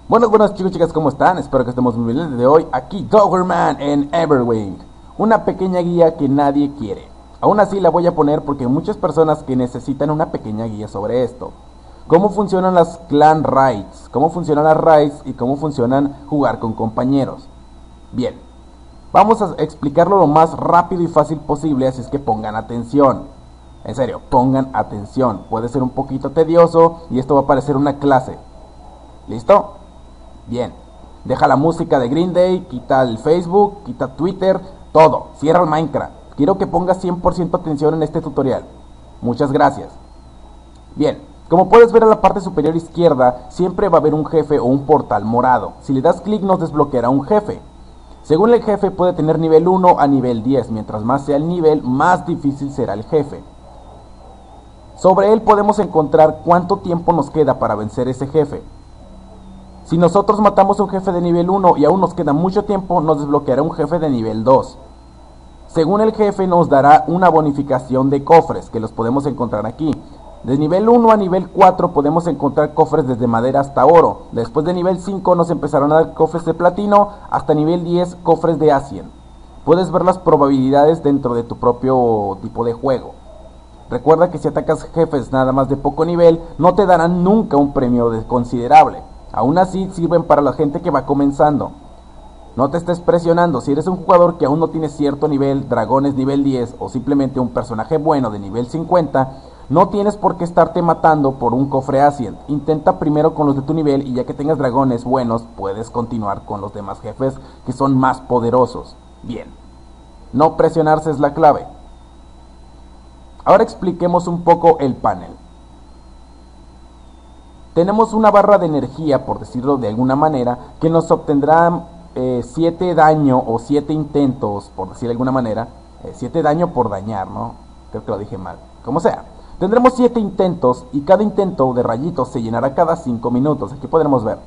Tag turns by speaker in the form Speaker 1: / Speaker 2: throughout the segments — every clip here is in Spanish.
Speaker 1: Buenos chicos y chicas, ¿cómo están? Espero que estemos muy bien el día de hoy. Aquí Doggerman en Everwing, una pequeña guía que nadie quiere. Aún así la voy a poner porque hay muchas personas que necesitan una pequeña guía sobre esto. Cómo funcionan las clan raids, cómo funcionan las raids y cómo funcionan jugar con compañeros. Bien, vamos a explicarlo lo más rápido y fácil posible, así es que pongan atención. En serio, pongan atención. Puede ser un poquito tedioso y esto va a parecer una clase. ¿Listo? Bien, deja la música de Green Day, quita el Facebook, quita Twitter, todo, cierra el Minecraft. Quiero que pongas 100% atención en este tutorial. Muchas gracias. Bien, como puedes ver a la parte superior izquierda, siempre va a haber un jefe o un portal morado. Si le das clic nos desbloqueará un jefe. Según el jefe puede tener nivel 1 a nivel 10, mientras más sea el nivel, más difícil será el jefe. Sobre él podemos encontrar cuánto tiempo nos queda para vencer ese jefe. Si nosotros matamos a un jefe de nivel 1 y aún nos queda mucho tiempo, nos desbloqueará un jefe de nivel 2. Según el jefe nos dará una bonificación de cofres, que los podemos encontrar aquí. De nivel 1 a nivel 4 podemos encontrar cofres desde madera hasta oro. Después de nivel 5 nos empezarán a dar cofres de platino, hasta nivel 10 cofres de Ascient. Puedes ver las probabilidades dentro de tu propio tipo de juego. Recuerda que si atacas jefes nada más de poco nivel, no te darán nunca un premio considerable. Aún así sirven para la gente que va comenzando. No te estés presionando. Si eres un jugador que aún no tiene cierto nivel, dragones nivel 10 o simplemente un personaje bueno de nivel 50, no tienes por qué estarte matando por un cofre Ascient. Intenta primero con los de tu nivel y ya que tengas dragones buenos, puedes continuar con los demás jefes que son más poderosos. Bien, no presionarse es la clave. Ahora expliquemos un poco el panel. Tenemos una barra de energía, por decirlo de alguna manera, que nos obtendrá 7 daño o 7 intentos, por decir de alguna manera. 7 daño por dañar, ¿no? Creo que lo dije mal. Como sea. Tendremos 7 intentos y cada intento de rayitos se llenará cada 5 minutos. Aquí podremos ver.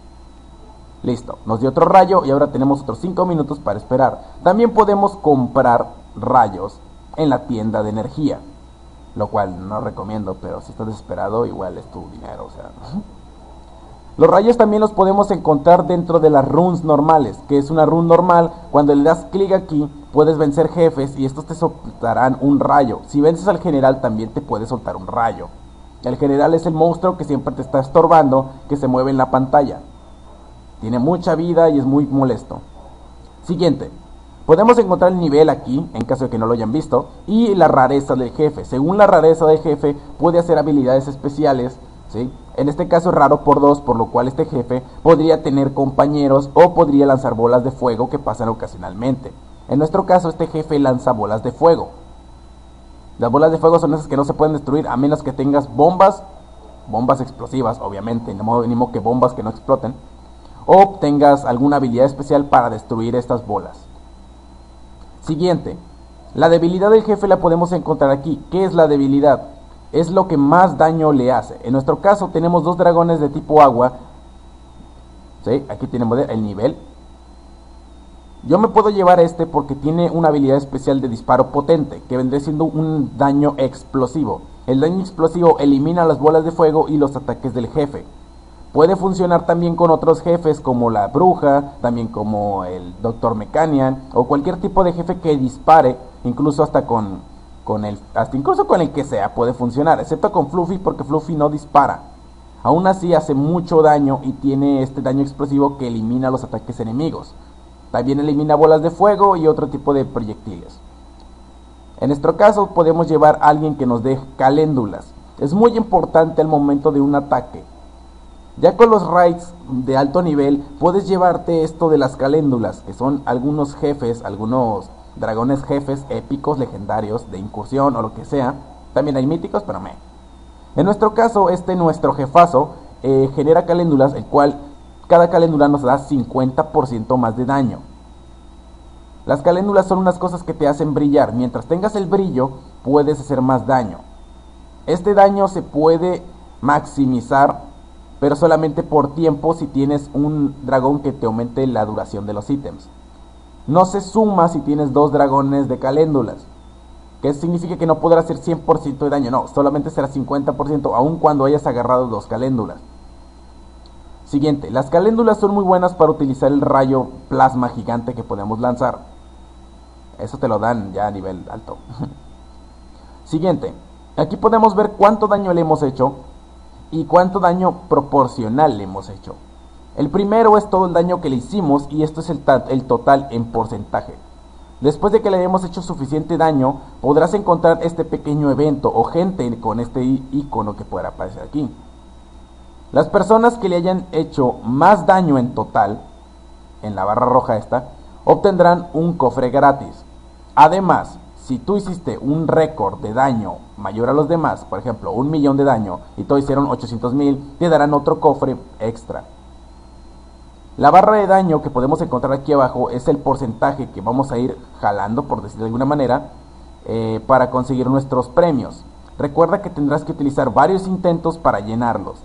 Speaker 1: Listo. Nos dio otro rayo y ahora tenemos otros 5 minutos para esperar. También podemos comprar rayos en la tienda de energía. Lo cual no recomiendo, pero si estás desesperado, igual es tu dinero, o sea. Los rayos también los podemos encontrar dentro de las runes normales, que es una rune normal. Cuando le das clic aquí, puedes vencer jefes y estos te soltarán un rayo. Si vences al general, también te puede soltar un rayo. El general es el monstruo que siempre te está estorbando, que se mueve en la pantalla. Tiene mucha vida y es muy molesto. Siguiente. Podemos encontrar el nivel aquí, en caso de que no lo hayan visto, y la rareza del jefe. Según la rareza del jefe, puede hacer habilidades especiales, ¿sí? En este caso es raro por 2, por lo cual este jefe podría tener compañeros o podría lanzar bolas de fuego que pasan ocasionalmente. En nuestro caso, este jefe lanza bolas de fuego. Las bolas de fuego son esas que no se pueden destruir a menos que tengas bombas explosivas, obviamente, ni modo que bombas que no exploten, o tengas alguna habilidad especial para destruir estas bolas. Siguiente, la debilidad del jefe la podemos encontrar aquí. ¿Qué es la debilidad? Es lo que más daño le hace. En nuestro caso tenemos 2 dragones de tipo agua. ¿Sí? Aquí tenemos el nivel. Yo me puedo llevar este porque tiene una habilidad especial de disparo potente, que vendría siendo un daño explosivo. El daño explosivo elimina las bolas de fuego y los ataques del jefe. Puede funcionar también con otros jefes como la bruja, también como el Dr. Mecanian o cualquier tipo de jefe que dispare, incluso hasta incluso con el que sea puede funcionar, excepto con Fluffy porque Fluffy no dispara. Aún así hace mucho daño y tiene este daño explosivo que elimina los ataques enemigos. También elimina bolas de fuego y otro tipo de proyectiles. En nuestro caso podemos llevar a alguien que nos dé caléndulas. Es muy importante al momento de un ataque. Ya con los raids de alto nivel puedes llevarte esto de las caléndulas, que son algunos jefes, algunos dragones jefes épicos, legendarios, de incursión o lo que sea. También hay míticos, pero en nuestro caso, nuestro jefazo genera caléndulas, el cual cada caléndula nos da 50% más de daño. Las caléndulas son unas cosas que te hacen brillar. Mientras tengas el brillo, puedes hacer más daño. Este daño se puede maximizar, pero solamente por tiempo si tienes un dragón que te aumente la duración de los ítems. No se suma si tienes 2 dragones de caléndulas, que significa que no podrá hacer 100% de daño, no, solamente será 50%, aun cuando hayas agarrado 2 caléndulas. Siguiente, las caléndulas son muy buenas para utilizar el rayo plasma gigante que podemos lanzar. Eso te lo dan ya a nivel alto. Siguiente, aquí podemos ver cuánto daño le hemos hecho y cuánto daño proporcional le hemos hecho. El primero es todo el daño que le hicimos y esto es el total en porcentaje. Después de que le hayamos hecho suficiente daño, podrás encontrar este pequeño evento o gente con este icono que pueda aparecer aquí. Las personas que le hayan hecho más daño en total, en la barra roja esta, obtendrán un cofre gratis. Además, si tú hiciste un récord de daño mayor a los demás, por ejemplo, 1.000.000 de daño y todos hicieron 800.000, te darán otro cofre extra. La barra de daño que podemos encontrar aquí abajo es el porcentaje que vamos a ir jalando, por decirlo de alguna manera, para conseguir nuestros premios. Recuerda que tendrás que utilizar varios intentos para llenarlos.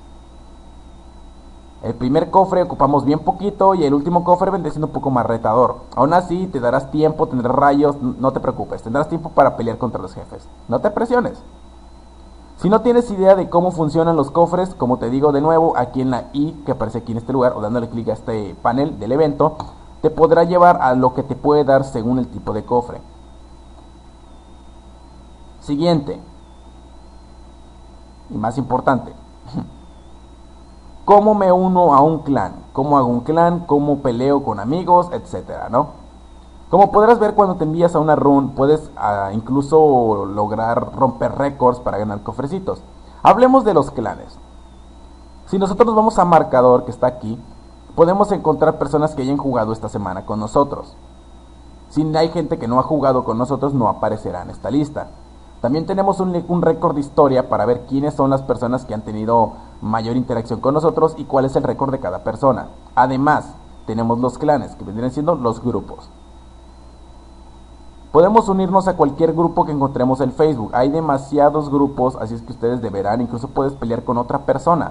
Speaker 1: El primer cofre ocupamos bien poquito y el último cofre vendrá siendo un poco más retador. Aún así te darás tiempo, tendrás rayos, no te preocupes, tendrás tiempo para pelear contra los jefes. No te presiones. Si no tienes idea de cómo funcionan los cofres, como te digo de nuevo, aquí en la I que aparece aquí en este lugar, o dándole clic a este panel del evento, te podrá llevar a lo que te puede dar según el tipo de cofre. Siguiente. Y más importante. ¿Cómo me uno a un clan? ¿Cómo hago un clan? ¿Cómo peleo con amigos? Etcétera, ¿no? Como podrás ver, cuando te envías a una run, puedes incluso lograr romper récords para ganar cofrecitos. Hablemos de los clanes. Si nosotros nos vamos a marcador, que está aquí, podemos encontrar personas que hayan jugado esta semana con nosotros. Si hay gente que no ha jugado con nosotros, no aparecerá en esta lista. También tenemos un récord de historia para ver quiénes son las personas que han tenido mayor interacción con nosotros y cuál es el récord de cada persona. Además, tenemos los clanes, que vendrían siendo los grupos. Podemos unirnos a cualquier grupo que encontremos en Facebook. Hay demasiados grupos, así es que ustedes deberán, incluso puedes pelear con otra persona.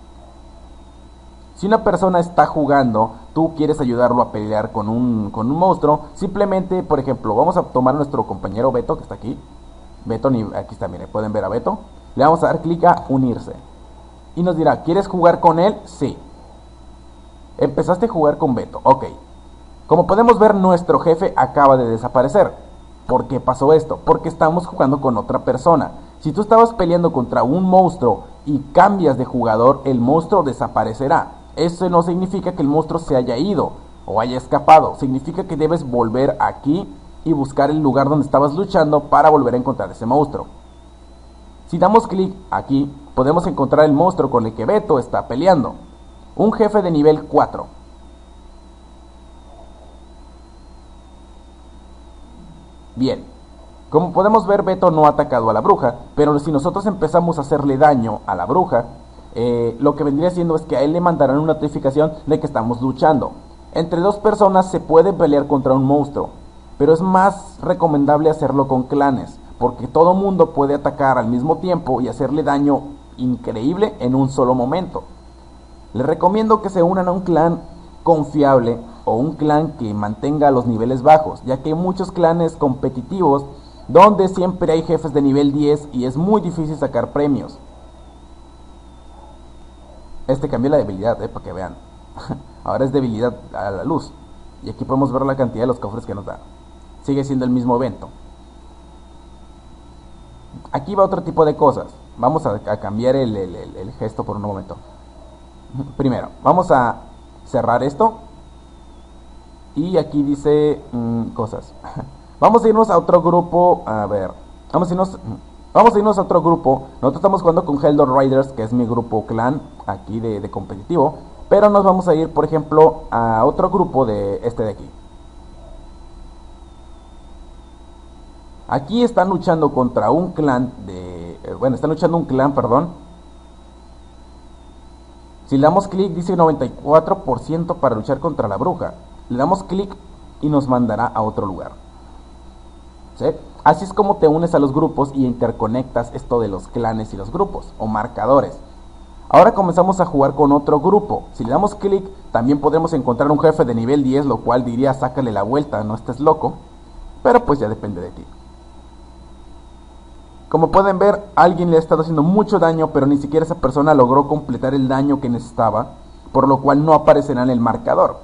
Speaker 1: Si una persona está jugando, tú quieres ayudarlo a pelear con un monstruo, simplemente, por ejemplo, vamos a tomar a nuestro compañero Beto, que está aquí. Beto, aquí está, miren, pueden ver a Beto. Le vamos a dar clic a unirse. Y nos dirá, ¿quieres jugar con él? Sí. Empezaste a jugar con Beto, ok. Como podemos ver, nuestro jefe acaba de desaparecer. ¿Por qué pasó esto? Porque estamos jugando con otra persona. Si tú estabas peleando contra un monstruo y cambias de jugador, el monstruo desaparecerá. Eso no significa que el monstruo se haya ido o haya escapado. Significa que debes volver aquí y buscar el lugar donde estabas luchando para volver a encontrar ese monstruo. Si damos clic aquí, podemos encontrar el monstruo con el que Beto está peleando. Un jefe de nivel 4. Bien, como podemos ver, Beto no ha atacado a la bruja, pero si nosotros empezamos a hacerle daño a la bruja, lo que vendría siendo es que a él le mandarán una notificación de que estamos luchando. Entre dos personas se puede pelear contra un monstruo, pero es más recomendable hacerlo con clanes, porque todo mundo puede atacar al mismo tiempo y hacerle daño increíble en un solo momento. Les recomiendo que se unan a un clan confiable o un clan que mantenga los niveles bajos, ya que hay muchos clanes competitivos donde siempre hay jefes de nivel 10 y es muy difícil sacar premios. Cambié la debilidad, para que vean. Ahora es debilidad a la luz. Y aquí podemos ver la cantidad de los cofres que nos da. Sigue siendo el mismo evento. Aquí va otro tipo de cosas. Vamos a cambiar el gesto por un momento. Primero, vamos a cerrar esto. Y aquí dice cosas. Vamos a irnos a otro grupo. A ver, vamos a irnos a otro grupo. Nosotros estamos jugando con Heldor Riders, que es mi grupo clan aquí de competitivo. Pero nos vamos a ir, por ejemplo, a otro grupo de este de aquí. Aquí están luchando contra un clan están luchando un clan, perdón. Si le damos clic, dice 94% para luchar contra la bruja. Le damos clic y nos mandará a otro lugar. ¿Sí? Así es como te unes a los grupos y interconectas esto de los clanes y los grupos, o marcadores. Ahora comenzamos a jugar con otro grupo. Si le damos clic, también podemos encontrar un jefe de nivel 10, lo cual diría, sácale la vuelta, no estés loco. Pero pues ya depende de ti. Como pueden ver, alguien le ha estado haciendo mucho daño, pero ni siquiera esa persona logró completar el daño que necesitaba. por lo cual no aparecerá en el marcador.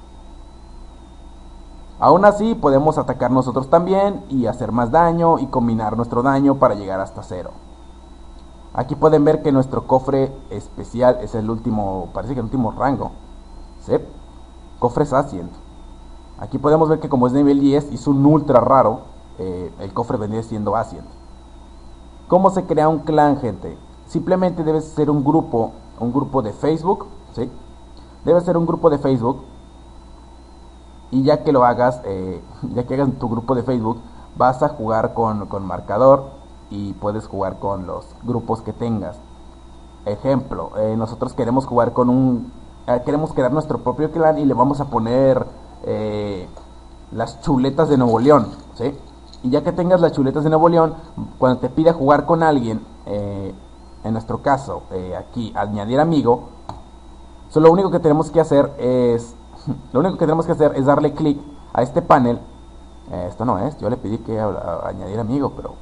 Speaker 1: Aún así podemos atacar nosotros también y hacer más daño y combinar nuestro daño para llegar hasta 0. Aquí pueden ver que nuestro cofre especial es el último, parece que el último rango. ¿Sí? Cofres Ascient. Aquí podemos ver que como es nivel 10 y es un ultra raro, el cofre vendría siendo Ascient. ¿Cómo se crea un clan, gente? Simplemente debes ser un grupo de Facebook, ¿sí? Debes ser un grupo de Facebook. Y ya que lo hagas, ya que hagas tu grupo de Facebook, vas a jugar con marcador y puedes jugar con los grupos que tengas. Ejemplo, nosotros queremos jugar queremos crear nuestro propio clan y le vamos a poner las chuletas de Nuevo León, ¿sí? Y ya que tengas las chuletas de Nuevo León, cuando te pida jugar con alguien, en nuestro caso, aquí, añadir amigo, lo único que tenemos que hacer es darle clic a este panel. Esto no es, yo le pedí que añadir amigo, pero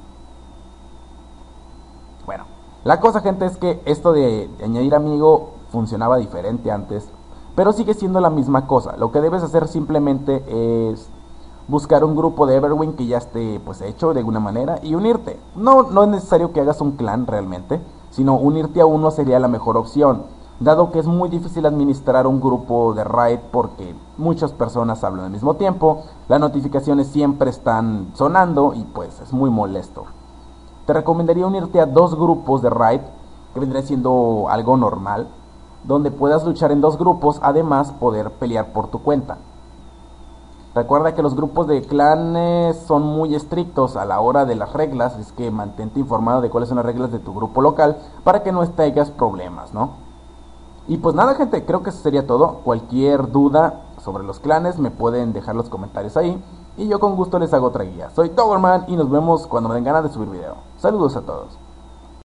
Speaker 1: bueno, la cosa, gente, es que esto de añadir amigo funcionaba diferente antes, pero sigue siendo la misma cosa. Lo que debes hacer simplemente es buscar un grupo de Everwild que ya esté pues hecho de alguna manera y unirte. No es necesario que hagas un clan realmente, sino unirte a uno sería la mejor opción, dado que es muy difícil administrar un grupo de raid porque muchas personas hablan al mismo tiempo, las notificaciones siempre están sonando y pues es muy molesto. Te recomendaría unirte a 2 grupos de raid, que vendría siendo algo normal, donde puedas luchar en 2 grupos, además poder pelear por tu cuenta. Recuerda que los grupos de clanes son muy estrictos a la hora de las reglas, es que mantente informado de cuáles son las reglas de tu grupo local para que no tengas problemas, ¿no? Y pues nada, gente, creo que eso sería todo. Cualquier duda sobre los clanes me pueden dejar los comentarios ahí y yo con gusto les hago otra guía. Soy Towerman y nos vemos cuando me den ganas de subir video. Saludos a todos.